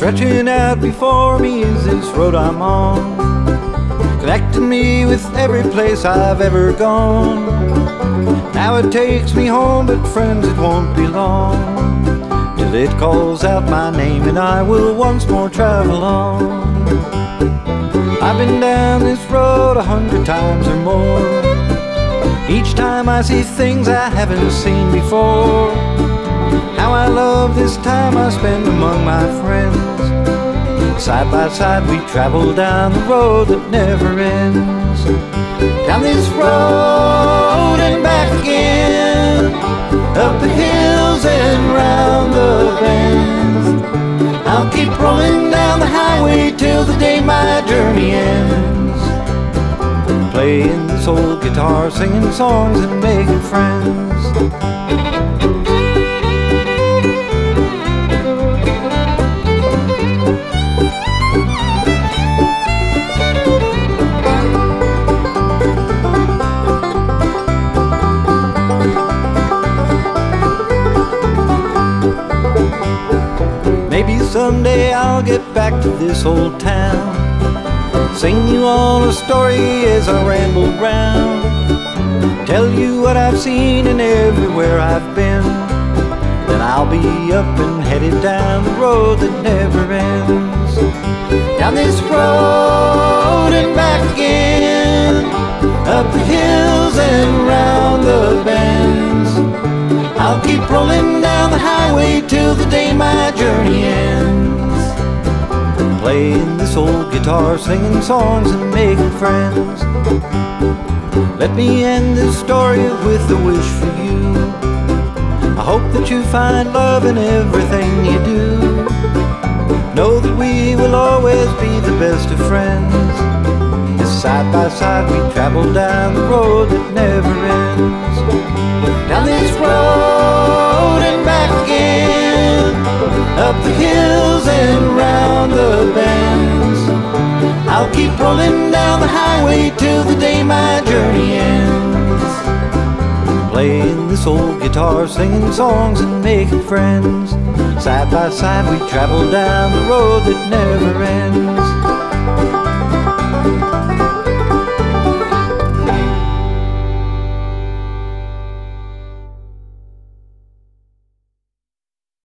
Stretching out before me is this road I'm on, connecting me with every place I've ever gone. Now it takes me home, but friends, it won't be long till it calls out my name and I will once more travel on. I've been down this road 100 times or more. Each time I see things I haven't seen before. How I love this time I spend among my friends. Side by side we travel down the road that never ends. Down this road and back again, up the hills and round the bends. I'll keep rolling down the highway till the day my journey ends. Playing this old guitar, singing songs and making friends. Maybe someday I'll get back to this old town, sing you all a story as I ramble round, tell you what I've seen and everywhere I've been. Then I'll be up and headed down the road that never ends. Down this road and back again, up the hills and round the bends. I'll keep rolling down the highway till the day my journey ends. Playing this old guitar, singing songs and making friends. Let me end this story with a wish for you. I hope that you find love in everything you do. Know that we will always be the best of friends, as side by side we travel down the road that never ends. Down this road and back again, up the hills and round the bends. I'll keep rolling down the highway till the day my journey ends. Playing this old guitar, singing songs and making friends. Side by side we travel down the road that never ends.